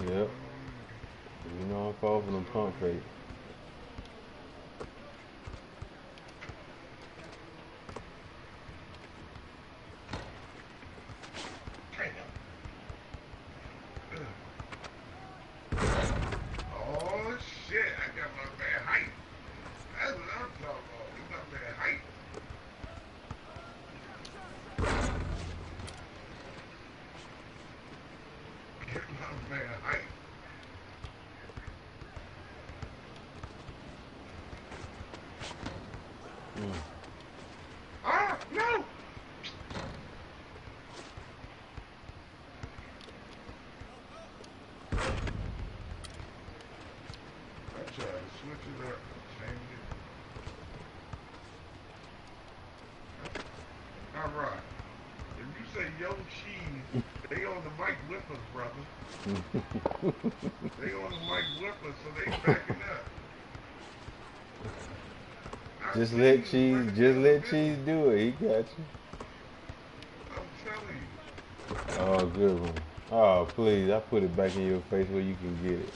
Yep. You know I fall for them pump fakes. Oh shit! I got my man height. That's what I'm talking about. He got man height. Get my man height. Ah, no! I tried to switch it up, change it. All right. If you say yo cheese, they on the mic with us, brother. They on the mic with us, so they backing up. Just let Cheese do it. He got you. I'm telling you. Oh, good one. Oh, please. I put it back in your face where you can get it.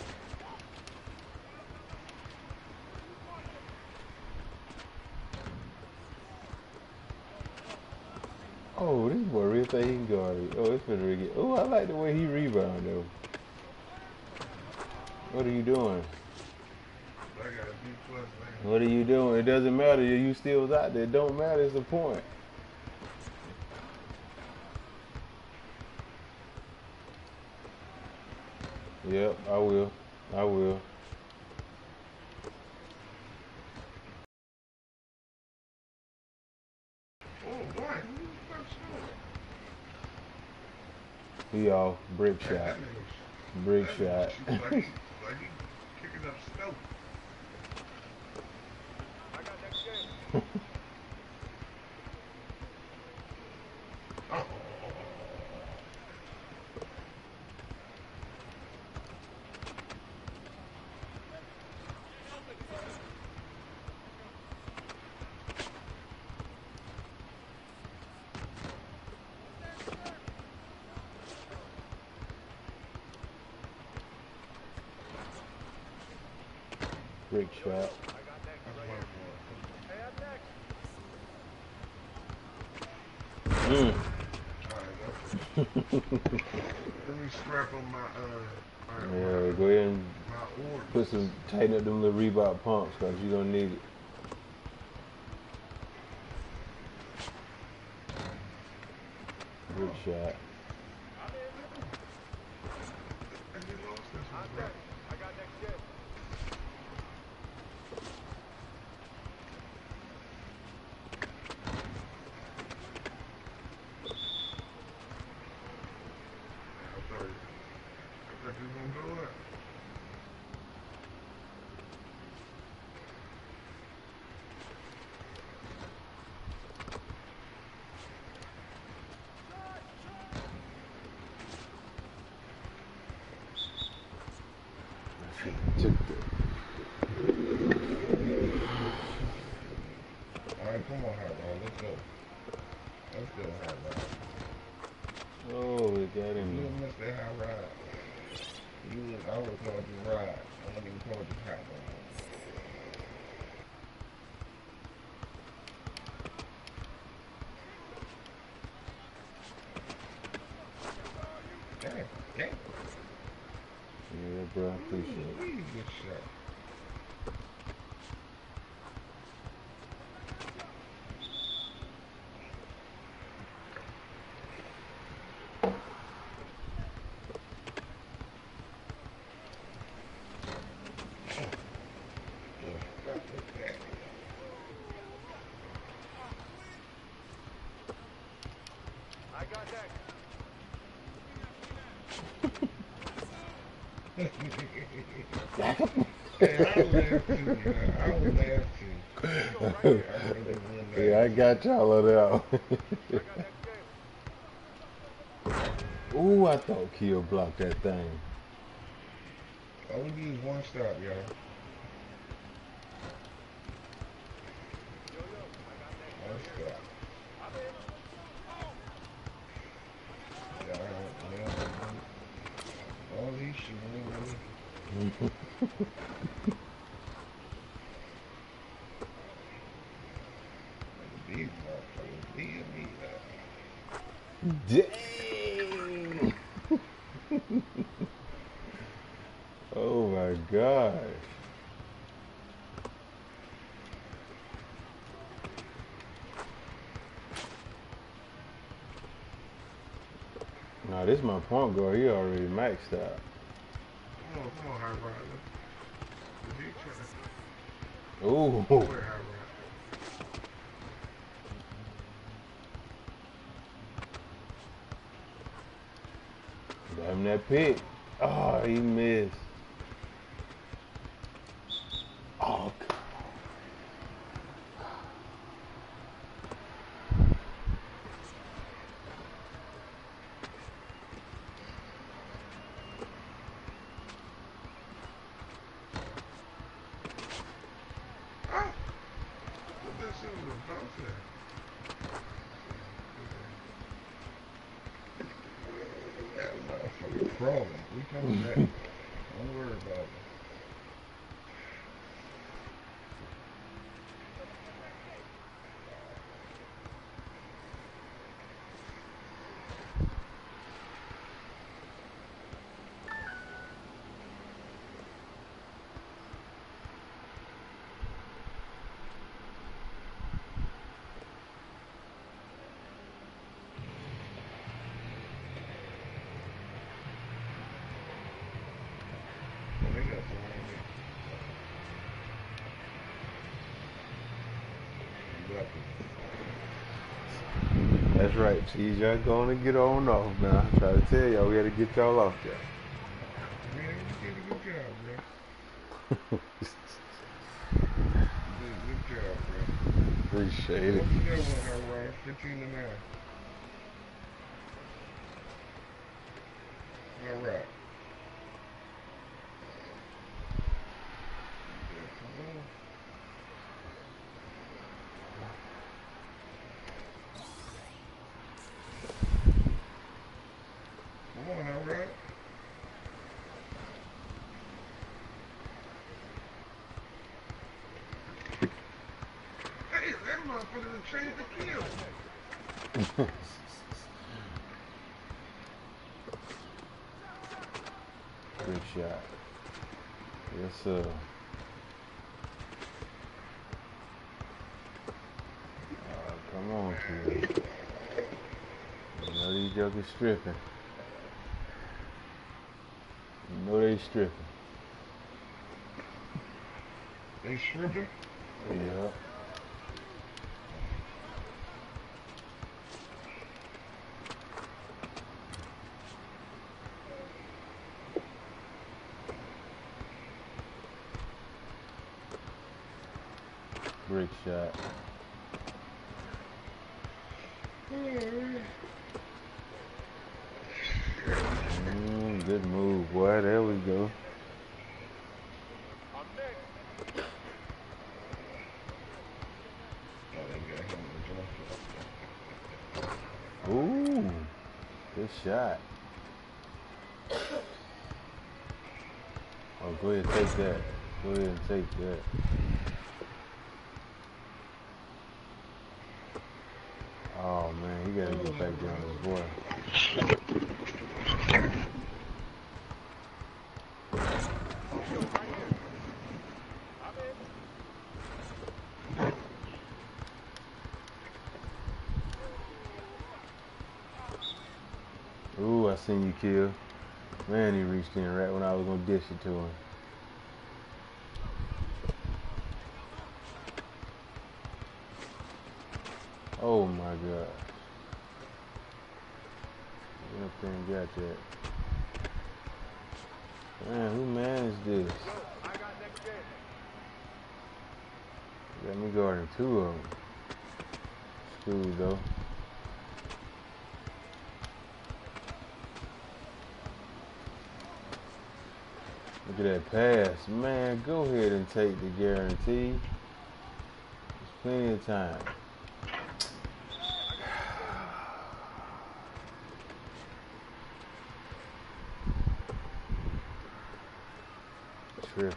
Oh, this boy really think he can guard it. Oh, it's finna get. Oh, I like the way he rebound though. What are you doing? I got a B plus, man. What are you doing? It doesn't matter. You still was out there. It don't matter. It's the point. Yep, I will. I will. Oh, boy. Who's first score? He off. Brick That shot. nigga, Brick that shot. nigga shoot like he kicking up snow. Oh. Brick shot. Mm. Let me strap on my Yeah, go ahead and my put orders. some tighten up them little Reebok pumps because you're gonna need it. Brick shot. And you lost this one, bro. I thought you was gonna go up. Took Alright, come on, Hot Rod. Let's go. Let's go, Hot Rod. Oh, it got him. You missed that Hot Rod. I would call you Rod. I wouldn't even call you Hot Rod. Damn, damn. Yeah, bro, I appreciate it. Good shot. Hey, I laughed too, man. I would laugh too. I really would laugh. Yeah, I got y'all of that. Ooh, I thought Kill blocked that thing. All we need is one stop, y'all. One stop. Yeah, all he's shooting These motherfuckers beating me up. Dang! Oh my gosh. Nah, this is my point guard. He already maxed out. Come on, High Rider. Ooh. Where High Rider? Damn that pick. Oh, he missed. Oh, Ah! What that shit was about to? That motherfucker crawling. We coming back. Don't worry about it. Well, they got somebody there. that's right, Cheese. Y'all going to get on off now. I try to tell y'all we got to get y'all off there. Man, you did a good job, bro. You did a good job, bro. Appreciate it. What's the other one, High Rider? 15 to 9. All right. Yeah, come on. Come on, High Rider. Hey, that motherfucker done changed the kill. Good shot. Yes, sir. Come on, kid. You know these jokers stripping. You know they stripping. They stripping? Yeah. Brick shot. Good move, boy. There we go. Oh, they got him in the Ooh. Good shot. Oh, go ahead and take that. Go ahead and take that. Oh, man. He got to get back down to his boy. Ooh, I seen you kill. Man, he reached in right when I was going to dish it to him. Oh, my God. Get up there and got that. Man, who managed this? Got me guarding two of them. Cool, though. Look at that pass. Man, go ahead and take the guarantee. There's plenty of time. tripping.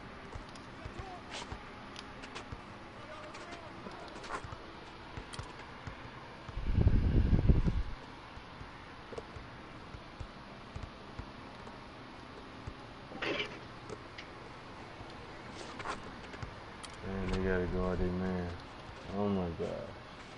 Man, they gotta guard their man. Oh my God.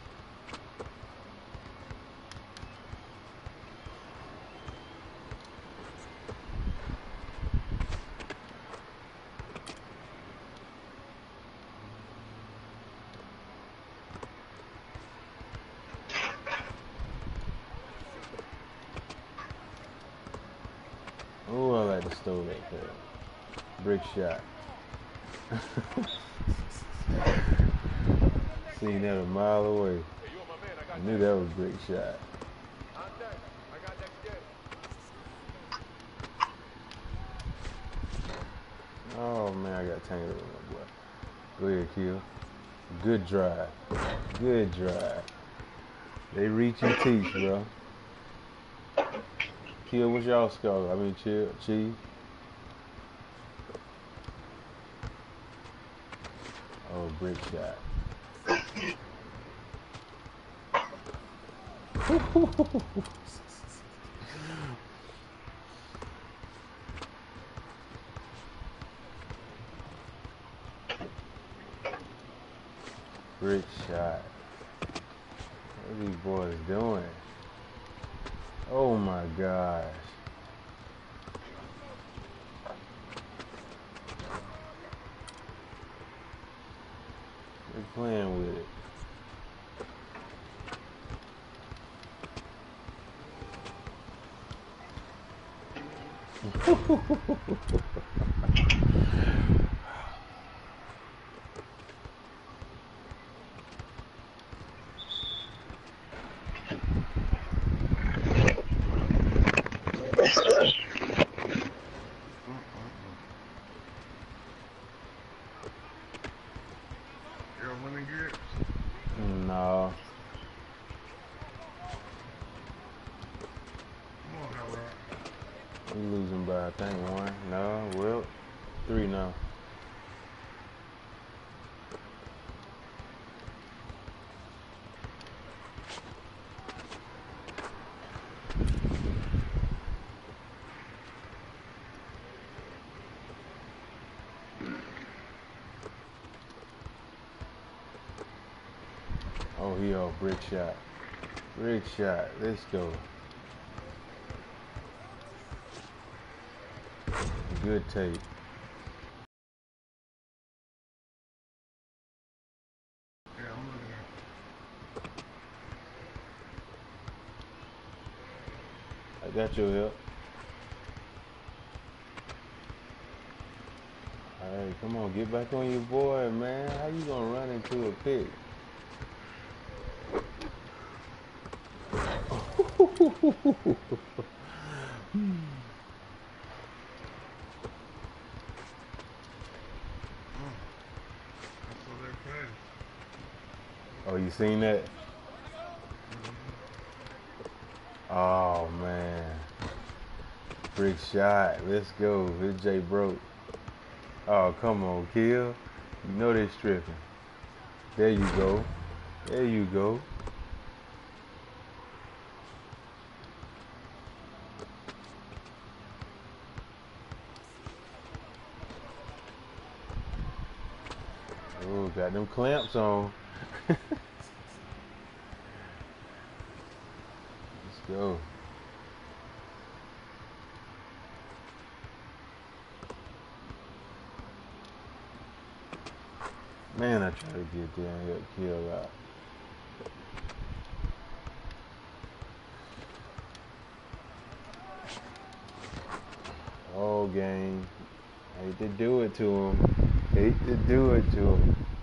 Oh, I like to steal that pass. Brick shot. Seen that a mile away. I knew that was brick shot. Oh man, I got tangled with my boy. Go ahead, Kill. Good drive. Good drive. They reach and teach, bro. Kill, what's y'all score? I mean, Chief. Oh, brick shot. Brick shot. What are these boys doing? Oh my gosh. They're playing with it. No. We losing by, I think, 1. No, well, 3 now. Oh, he all brick shot. Brick shot. Let's go. Good tape. I got your help. Alright, come on, get back on your boy, man. How you gonna run into a pick? Oh, you seen that? Oh man. Brick shot. Let's go. This J broke. Oh, come on, Kill. You know they stripping. There you go. There you go. Oh, got them clamps on. Let's go. Man, I try to get there and help Kill out. Oh, game. Hate to do it to him. Hate to do it to him.